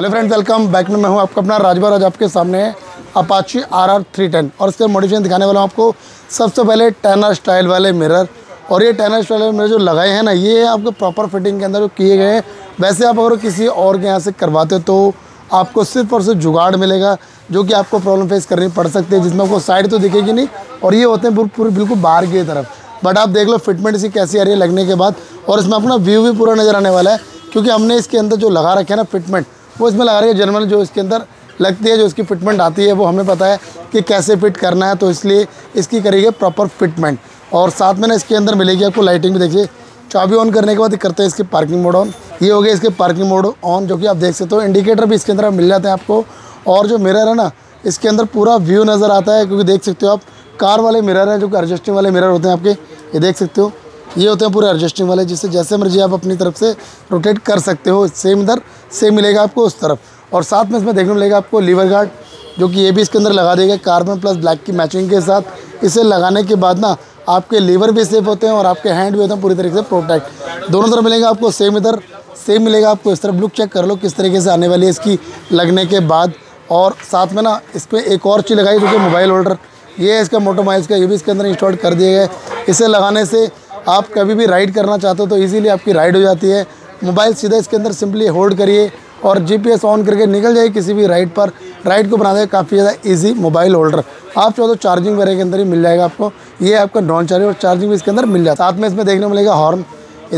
Hello friends, welcome back में। मैं हूं आपका अपना राजभर। आज आपके सामने है अपाची RR 310 और इसके मॉडिफिकेशन दिखाने वाला हूं आपको। सबसे पहले टैनर स्टाइल वाले मिरर, और ये टैनर स्टाइल वाले मिरर जो लगाए हैं ना, ये आपको प्रॉपर फिटिंग के अंदर जो किए गए हैं। वैसे आप अगर किसी और के यहाँ से करवाते तो आपको सिर्फ और सिर्फ जुगाड़ मिलेगा, जो कि आपको प्रॉब्लम फेस करनी पड़ सकती है, जिसमें आपको साइड तो दिखेगी नहीं और ये होते हैं पूरे बिल्कुल बाहर की तरफ। बट आप देख लो फिटमेंट इसकी कैसी आ रही है लगने के बाद, और इसमें अपना व्यू भी पूरा नज़र आने वाला है, क्योंकि हमने इसके अंदर जो लगा रखे हैं ना फिटमेंट, वो इसमें लगा रही है जनरल जो इसके अंदर लगती है, जो इसकी फिटमेंट आती है वो हमें पता है कि कैसे फिट करना है, तो इसलिए इसकी करेंगे प्रॉपर फिटमेंट। और साथ में ना इसके अंदर मिलेगी आपको लाइटिंग भी। देखिए, चाबी ऑन करने के बाद करते हैं इसके पार्किंग मोड ऑन। ये हो गया इसके पार्किंग मोड ऑन, जो कि आप देख सकते हो। इंडिकेटर भी इसके अंदर मिल जाते हैं आपको, और जो मिरर है ना, इसके अंदर पूरा व्यू नज़र आता है, क्योंकि देख सकते हो आप कार वाले मिरर हैं, जो कि एडजस्टिंग वाले मिरर होते हैं आपके। ये देख सकते हो, ये होते हैं पूरे एडजस्टिंग वाले, जिससे जैसे मर्जी आप अपनी तरफ से रोटेट कर सकते हो। सेम इधर सेम मिलेगा आपको उस तरफ। और साथ में इसमें देखने को मिलेगा आपको लीवर गार्ड, जो कि ये भी इसके अंदर लगा देगा कार्बन प्लस ब्लैक की मैचिंग के साथ। इसे लगाने के बाद ना आपके लीवर भी सेफ होते हैं और आपके हैंड भी होते हैं पूरी तरीके से प्रोटेक्ट। दोनों तरफ मिलेगा आपको सेम, इधर सेम मिलेगा आपको इस तरफ। लुक चेक कर लो किस तरीके से आने वाली है इसकी लगने के बाद। और साथ में ना इसमें एक और चीज़ लगाई, जो कि मोबाइल होल्डर। ये है इसका मोटो माइल्स का, ये भी इसके अंदर इंस्टॉल कर दिए गए। इसे लगाने से आप कभी भी राइड करना चाहते हो तो इजीली आपकी राइड हो जाती है। मोबाइल सीधा इसके अंदर सिंपली होल्ड करिए और GPS ऑन करके निकल जाए किसी भी राइड पर। राइड को बना देगा काफ़ी ज़्यादा इजी मोबाइल होल्डर। आप चाहो तो चार्जिंग वगैरह के अंदर ही मिल जाएगा आपको। ये आपका नॉन चार्जिंग, और चार्जिंग भी इसके अंदर मिल जाता है। साथ में इसमें देखने को मिलेगा हॉर्न। ये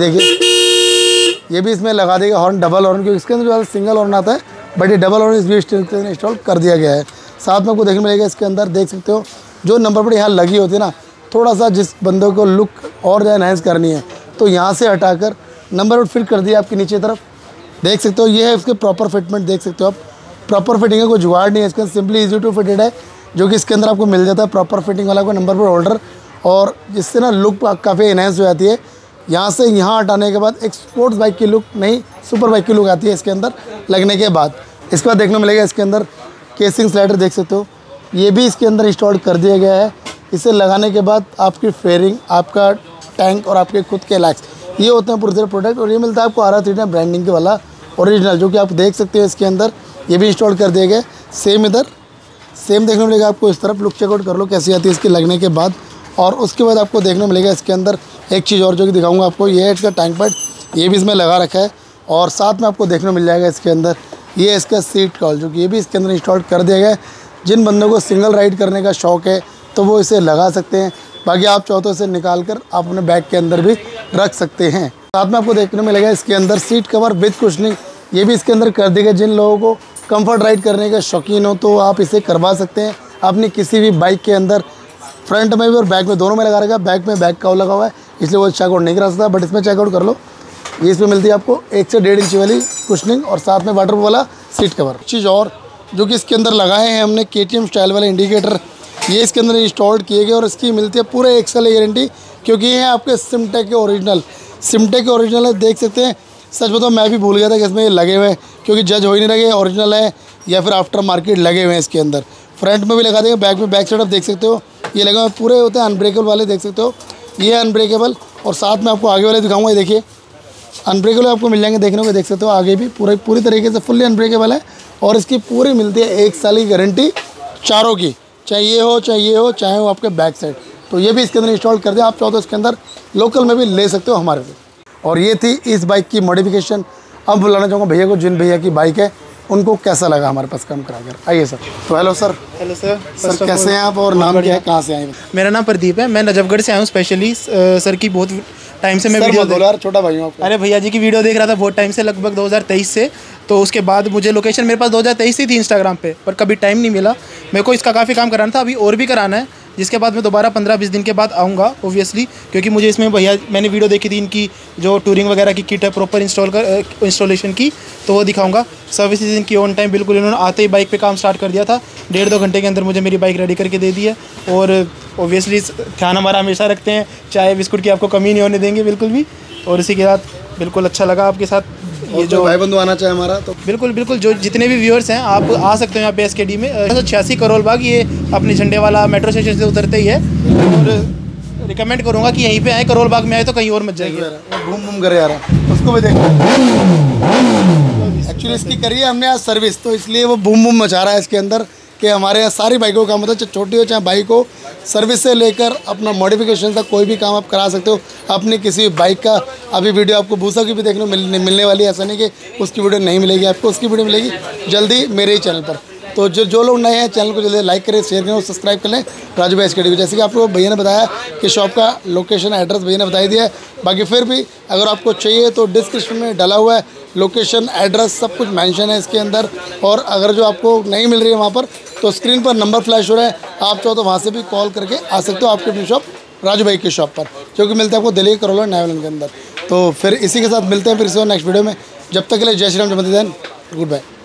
देखिए, ये भी इसमें लगा देगा हॉर्न, डबल हॉर्न, क्योंकि इसके अंदर जो सिंगल हॉर्न आता है, बट ये डबल हॉर्न इस भी इंस्टॉल कर दिया गया है। साथ में आपको देखने मिलेगा इसके अंदर, देख सकते हो, जो नंबर प्लेट यहाँ लगी होती है ना, थोड़ा सा जिस बंदों को लुक और ज़्यादा एनहांस करनी है तो यहाँ से हटाकर नंबर प्लेट फिट कर दिया आपकी नीचे तरफ। देख सकते हो, ये है इसके प्रॉपर फिटमेंट। देख सकते हो आप, प्रॉपर फिटिंग है, कोई जुगाड़ नहीं है इसके अंदर, सिंपली इजी टू फिटेड है, जो कि इसके अंदर आपको मिल जाता है प्रॉपर फिटिंग वाला को नंबर प्लेट होल्डर, और जिससे ना लुक काफ़ी एनहांस हो जाती है। यहाँ से यहाँ हटाने के बाद एक स्पोर्ट्स बाइक की लुक नहीं, सुपर बाइक की लुक आती है इसके अंदर लगने के बाद। इसके बाद देखने को मिलेगा इसके अंदर केसिंग स्लाइडर। देख सकते हो, ये भी इसके अंदर इंस्टॉल कर दिया गया है। इसे लगाने के बाद आपकी फेयरिंग, आपका टैंक और आपके खुद के लैक्स, ये होते हैं पूरी तरह प्रोडक्ट। और ये मिलता है आपको RR 310 ब्रांडिंग के वाला ओरिजिनल, जो कि आप देख सकते हो इसके अंदर ये भी इंस्टॉल कर दिए गए। सेम इधर सेम देखने को मिलेगा आपको इस तरफ। लुक चेकआउट कर लो कैसी आती है इसके लगने के बाद। और उसके बाद आपको देखने को मिलेगा इसके अंदर एक चीज़ और, जो कि दिखाऊंगा आपको। ये है इसका टैंक पैड, ये भी इसमें लगा रखा है। और साथ में आपको देखने को मिल जाएगा इसके अंदर ये इसका सीट कॉल, जो कि ये भी इसके अंदर इंस्टॉल कर दिया गया है। जिन बंदों को सिंगल राइड करने का शौक़ है तो वो इसे लगा सकते हैं। बाकी आप चाहो तो इसे निकाल कर आप अपने बैग के अंदर भी रख सकते हैं। साथ में आपको देखने में मिलेगा इसके अंदर सीट कवर विद कुशनिंग, ये भी इसके अंदर कर देगा। जिन लोगों को कंफर्ट राइड करने का शौकीन हो तो आप इसे करवा सकते हैं अपनी किसी भी बाइक के अंदर। फ्रंट में भी और बैक में दोनों में लगा रहेगा। बैक में बैक कवर लगा हुआ है, इसलिए वो चेकआउट नहीं करा सकता, बट इसमें चेकआउट कर लो। ये इसमें मिलती है आपको 1 से 1.5 इंच वाली कुशनिंग, और साथ में वाटर वाला सीट कवर। चीज़ और जो कि इसके अंदर लगाए हैं हमने KTM स्टाइल वाले इंडिकेटर, ये इसके अंदर इंस्टॉल किए गए, और इसकी मिलती है पूरे 1 साल गारंटी, क्योंकि ये है आपके सिमटेक के ओरिजिनल। सिमटेक के ओरिजिनल है, देख सकते हैं। सच बताओ मैं भी भूल गया था कि इसमें ये लगे हुए हैं, क्योंकि जज हो ही नहीं लगे ओरिजिनल है या फिर आफ्टर मार्केट लगे हुए हैं इसके अंदर। फ्रंट में भी लगा देंगे, बैक में बैक साइड आप देख सकते हो ये लगे हुए पूरे होते हैं अनब्रेकेबल वाले। देख सकते हो, ये है अनब्रेकेबल। और साथ में आपको आगे वाले दिखाऊंगा, ये देखिए अनब्रेकेबल आपको मिल जाएंगे देखने को। देख सकते हो आगे भी पूरी तरीके से फुल्ली अनब्रेकेबल है, और इसकी पूरी मिलती है 1 साल की गारंटी चारों की, चाहे ये हो चाहे वो आपके बैक साइड। तो ये भी इसके अंदर इंस्टॉल कर दिया। आप चाहो तो इसके अंदर लोकल में भी ले सकते हो हमारे से। और ये थी इस बाइक की मॉडिफिकेशन। अब बुलाना चाहूँगा भैया को, जिन भैया की बाइक है उनको कैसा लगा हमारे पास काम करा कर। आइए सर। तो hello sir. Hello sir. Sir कैसे हैं आप, और नाम क्या है, कहाँ से आए? मेरा नाम प्रदीप है, मैं नजफगढ़ से आया हूँ स्पेशली। सर की बहुत टाइम से मैं वीडियो छोटा भाई हूँ आपका। अरे भैया जी की वीडियो देख रहा था बहुत टाइम से, लगभग 2023 से। तो उसके बाद मुझे लोकेशन मेरे पास 2023 से थी इंस्टाग्राम पे, पर कभी टाइम नहीं मिला मेरे को। इसका काफ़ी काम कराना था, अभी और भी कराना है, जिसके बाद मैं दोबारा 15-20 दिन के बाद आऊँगा ओब्वियसली, क्योंकि मुझे इसमें भैया मैंने वीडियो देखी थी इनकी जो टूरिंग वगैरह की किट है प्रॉपर इंस्टॉलेशन की, तो वो दिखाऊंगा। सर्विसेज इनकी ऑन टाइम बिल्कुल, इन्होंने आते ही बाइक पे काम स्टार्ट कर दिया था। 1.5-2 घंटे के अंदर मुझे मेरी बाइक रेडी करके दे दी है। और ओब्वियसली ध्यान हमारा हमेशा रखते हैं, चाय बिस्कुट की आपको कमी नहीं होने देंगे बिल्कुल भी। और इसी के साथ बिल्कुल अच्छा लगा आपके साथ। ये जो भाई बंधु आना चाहे हमारा तो बिल्कुल जो जितने भी व्यूअर्स हैं आप आ सकते हैं यहाँ पे SKD में। 86 करोल बाग, ये अपने झंडे वाला मेट्रो स्टेशन से उतरते ही है। और रिकमेंड करूँगा कि यहीं पे आए, करोल बाग में आए तो कहीं और मत जाइए। घूम करे यार, उसको भी देखो। एक्चुअली इसकी करी है हमने आज सर्विस, तो इसलिए वो बूम बूम मचा रहा है इसके अंदर कि हमारे यहाँ सारी बाइकों का मतलब चाहे छोटी हो चाहे बाइक हो, सर्विस से लेकर अपना मॉडिफिकेशन तक कोई भी काम आप करा सकते हो अपनी किसी बाइक का। अभी वीडियो आपको भूसा की भी देखने को मिलने वाली है, ऐसा नहीं कि उसकी वीडियो नहीं मिलेगी आपको, उसकी वीडियो मिलेगी जल्दी मेरे ही चैनल पर। तो जो लोग नए हैं चैनल को जल्दी लाइक करें, शेयर करें और सब्सक्राइब कर लें राजू भाई एसकेडी। जैसे कि आपको भैया ने बताया कि शॉप का लोकेशन एड्रेस भैया ने बता दिया है। बाकी फिर भी अगर आपको चाहिए तो डिस्क्रिप्शन में डाला हुआ है लोकेशन, एड्रेस सब कुछ मेंशन है इसके अंदर। और अगर जो आपको नहीं मिल रही है वहाँ पर तो स्क्रीन पर नंबर फ्लैश हो रहा है, आप चाहो तो वहाँ से भी कॉल करके आ सकते हो आपके अपनी शॉप राजू भाई की शॉप पर, जो कि मिलते हैं आपको दिल्ली करोला नायलन के अंदर। तो फिर इसी के साथ मिलते हैं फिर से नेक्स्ट वीडियो में। जब तक के लिए जय श्री राम, जय मती, गुड बाय।